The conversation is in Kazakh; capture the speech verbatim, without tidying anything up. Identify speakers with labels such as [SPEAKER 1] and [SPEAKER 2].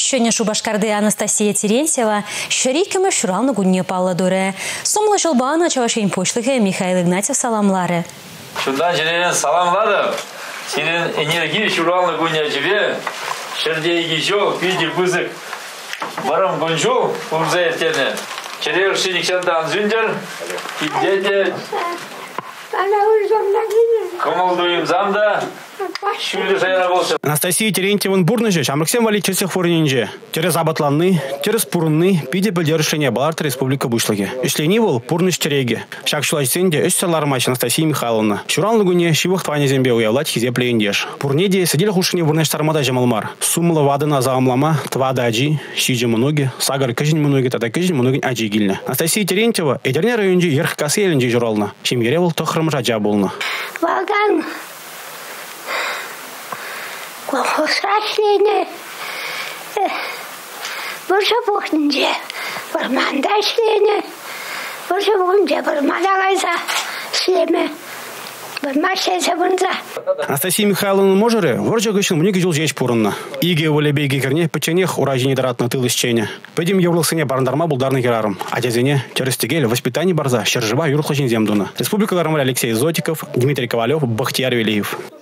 [SPEAKER 1] Щеня Шубашкарды Анастасия Терентьева шариками шуралны гунне палла дуре. Сомла жылбана чавашень пошлыхе Михаил Игнатьев саламлары.
[SPEAKER 2] Шундан жерен саламлады. Сенен энергия шуралны гунне жібе. Шердейги жол, види бызык. Барам гунжу, урза ертені. Черек шиникшандан зюндер. Кипдете. Комолдуем замда.
[SPEAKER 3] Анастасия Терентьеван бурныжы, Шамрыксен вали чесех форнинже. Через абатланны, через пурынны, пиде білдер решение Баларт Республика Бушлыги. Ишлени был пурныш череги. Шак шулайсенде өш салармач Анастасия Михайловна. Шуран лугуне шивых тване зембе уявлать хизе плеендеш. Пурнеде сидели хушине бурныш тармада жамалмар. Сумла вадына заамлама, твада аджи, шиджи многи, сагар кыжин многи, тата кыжин многи аджи гильна. Анастасия Терентьева эдерне районде ерх касы елінже журална. Шемгере был тохрым жаджа болна.
[SPEAKER 4] Ваган. Колхозрашление, больше бухненде, бармандашление, больше бухненде, бармадагайса, шлеме, бармашеса бунза.
[SPEAKER 3] Анастасия Михайловна можере, воржа гыщен мнеги жил жеч пурынна. Иге воле бейги керне печенех уражение даратна тыл исчене. Пойдем еврлысыне барандарма булдарны керарым. А дязене через тегель воспитание барза, щержива юрхлачен земдуна. Республика Алексей Зотиков, Дмитрий Ковалев, Бахтияр Велиев.